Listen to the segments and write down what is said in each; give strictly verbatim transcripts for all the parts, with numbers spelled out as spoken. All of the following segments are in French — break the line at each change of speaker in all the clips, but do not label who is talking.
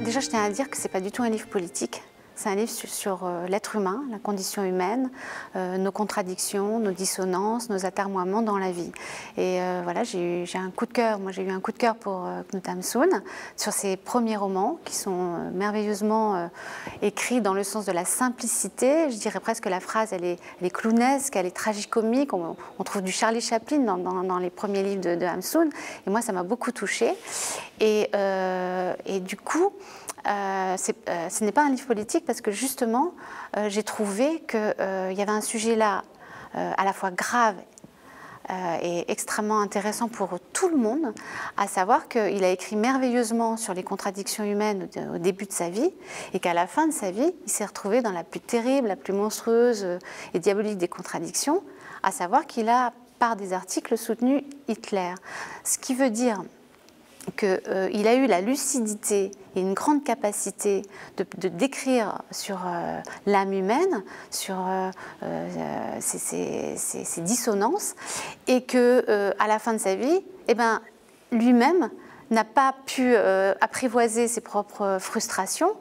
déjà, je tiens à dire que ce n'est pas du tout un livre politique. C'est un livre sur, sur euh, l'être humain, la condition humaine, euh, nos contradictions, nos dissonances, nos atermoiements dans la vie. Et euh, voilà, j'ai eu un coup de cœur. Moi, j'ai eu un coup de cœur pour euh, Knut Hamsun, sur ses premiers romans, qui sont euh, merveilleusement euh, écrits dans le sens de la simplicité. Je dirais presque que la phrase, elle est, elle est clownesque, elle est tragicomique. On, on trouve du Charlie Chaplin dans, dans, dans les premiers livres de, de Hamsun. Et moi, ça m'a beaucoup touchée. Et, euh, et du coup, Euh, euh, ce n'est pas un livre politique parce que justement, euh, j'ai trouvé qu'il euh, y avait un sujet là euh, à la fois grave euh, et extrêmement intéressant pour tout le monde, à savoir qu'il a écrit merveilleusement sur les contradictions humaines au début de sa vie et qu'à la fin de sa vie, il s'est retrouvé dans la plus terrible, la plus monstrueuse et diabolique des contradictions, à savoir qu'il a, par des articles, soutenu Hitler. Ce qui veut dire qu'il euh, a eu la lucidité et une grande capacité de, de décrire sur euh, l'âme humaine, sur euh, euh, ces, ces, ces, ces dissonances, et qu'à euh, la fin de sa vie, eh ben, lui-même n'a pas pu euh, apprivoiser ses propres frustrations,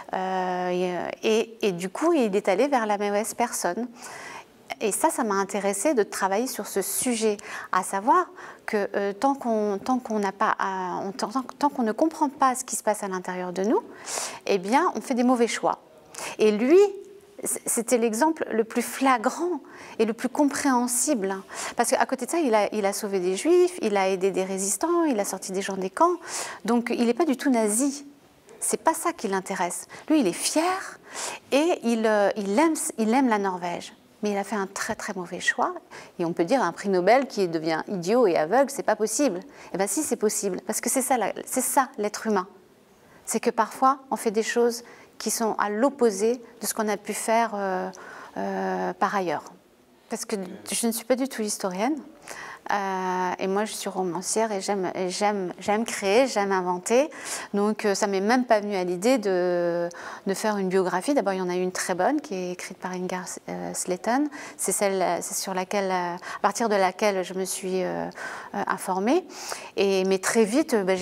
euh, et, et du coup, il est allé vers la mauvaise personne. Et ça, ça m'a intéressée de travailler sur ce sujet, à savoir que euh, tant qu'on tant qu'on n'a pas, à, on, tant, tant qu'on ne comprend pas ce qui se passe à l'intérieur de nous, eh bien, on fait des mauvais choix. Et lui, c'était l'exemple le plus flagrant et le plus compréhensible. Parce qu'à côté de ça, il a, il a sauvé des juifs, il a aidé des résistants, il a sorti des gens des camps. Donc, il n'est pas du tout nazi. C'est pas ça qui l'intéresse. Lui, il est fier et il, euh, il, aime, il aime la Norvège. Mais il a fait un très très mauvais choix. Et on peut dire un prix Nobel qui devient idiot et aveugle, c'est pas possible. Eh bien si, c'est possible, parce que c'est ça, c'est ça l'être humain. C'est que parfois, on fait des choses qui sont à l'opposé de ce qu'on a pu faire euh, euh, par ailleurs. Parce que je ne suis pas du tout historienne. Euh, et moi, je suis romancière et j'aime j'aime créer, j'aime inventer. Donc, euh, ça ne m'est même pas venu à l'idée de, de faire une biographie. D'abord, il y en a une très bonne qui est écrite par Ingar euh, Slayton. C'est celle sur laquelle, à partir de laquelle je me suis euh, euh, informée. Et, mais très vite, ben,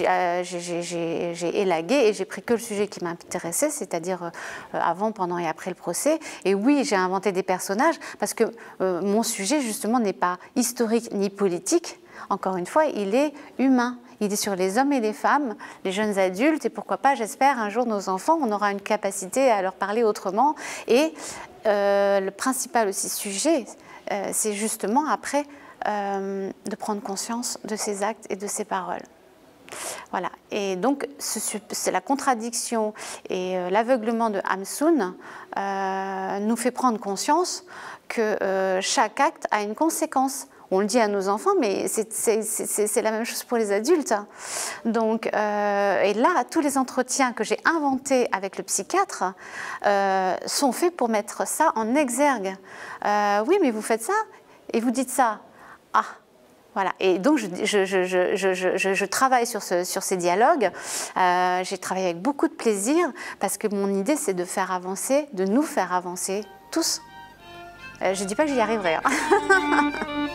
j'ai élagué et j'ai pris que le sujet qui m'intéressait, c'est-à-dire euh, avant, pendant et après le procès. Et oui, j'ai inventé des personnages parce que euh, mon sujet, justement, n'est pas historique ni politique. Encore une fois, il est humain. Il est sur les hommes et les femmes, les jeunes adultes, et pourquoi pas, j'espère, un jour, nos enfants, on aura une capacité à leur parler autrement. Et euh, le principal aussi sujet, euh, c'est justement après euh, de prendre conscience de ses actes et de ses paroles. Voilà. Et donc, c'est la contradiction et euh, l'aveuglement de Hamsun euh, nous fait prendre conscience que euh, chaque acte a une conséquence. On le dit à nos enfants, mais c'est la même chose pour les adultes. Donc, euh, et là, tous les entretiens que j'ai inventés avec le psychiatre euh, sont faits pour mettre ça en exergue. Euh, oui, mais vous faites ça et vous dites ça. Ah, voilà. Et donc, je, je, je, je, je, je, je travaille sur, ce, sur ces dialogues. Euh, j'ai travaillé avec beaucoup de plaisir parce que mon idée, c'est de faire avancer, de nous faire avancer tous. Euh, je ne dis pas que j'y arriverai. Hein.